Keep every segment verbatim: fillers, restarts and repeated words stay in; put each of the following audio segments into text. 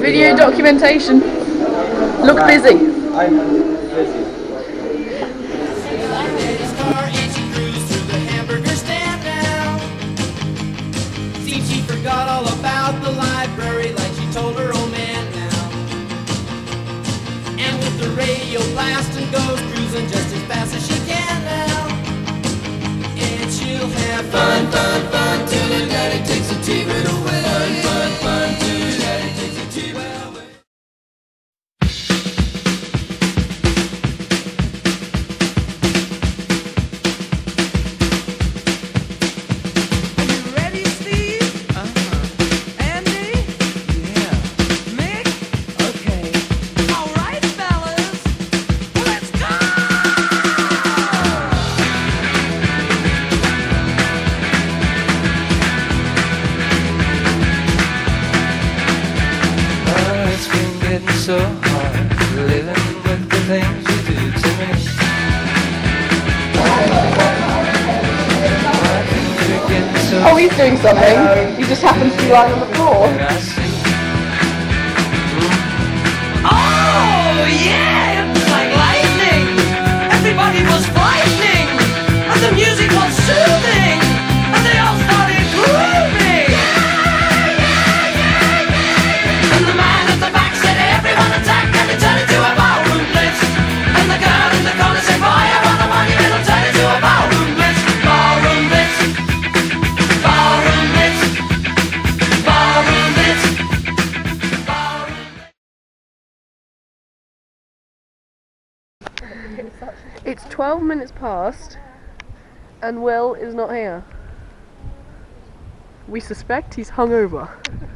Video documentation. Look busy. I'm busy. She forgot all about the library like she told her old man now. And with the radio blasting goes cruising just as fast as she can now. And she'll have fun, fun, fun till her daddy takes the T V away. Fun, fun, fun till her daddy takes the T V away. So hard living with the things you do to me. So oh, he's doing something. He just happens to be lying on the floor. Oh yeah, it was like lightning. Everybody was frightening, and the music was soothing, and they all started grooving. And the man at the back said, "Everyone attack!" and it turned into a ballroom blitz. And the girl in the corner said, "Boy, I want the money," and it'll turn into a ballroom blitz. Ballroom blitz. Ballroom blitz. Ballroom blitz. Ballroom blitz. It's twelve minutes past, and Will is not here. We suspect he's hungover.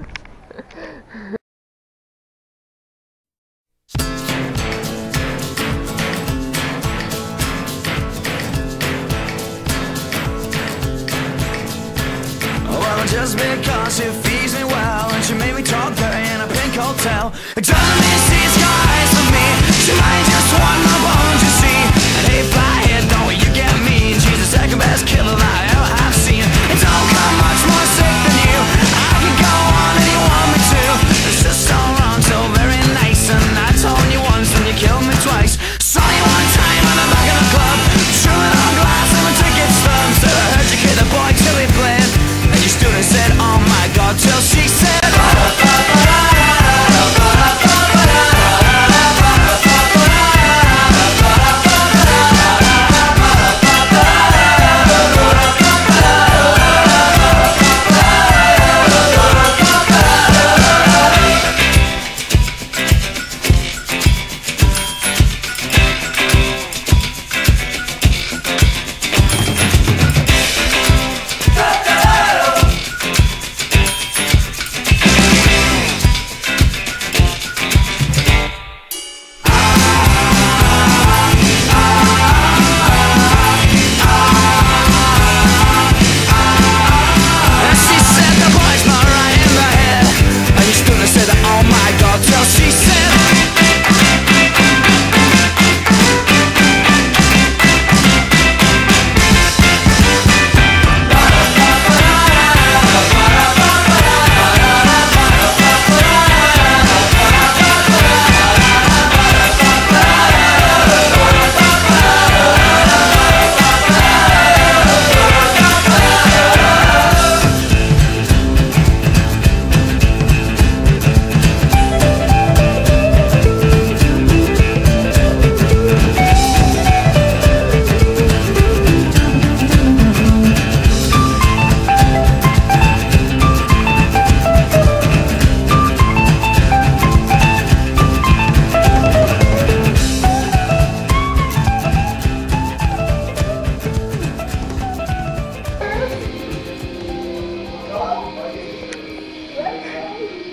Just because she feeds me well and she made me talk dirty in a pink hotel, it doesn't mean she's got eyes for me. She might just want my bones, you see. And hey, flyhead, don't you get mean? She's the second best killer that I ever have seen. It don't come much more sick than you. I can go on and you want me to. It's just so wrong, so very nice. And I told you once and you killed me twice. Saw you one time on the back of the club, chewing on glass and my ticket stubs. Said I heard you kid the boy till he bled. You stood and said, "Oh my God," till she said,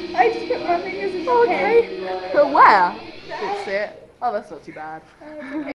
Okay. But where? Let's see it. Oh, that's not too bad.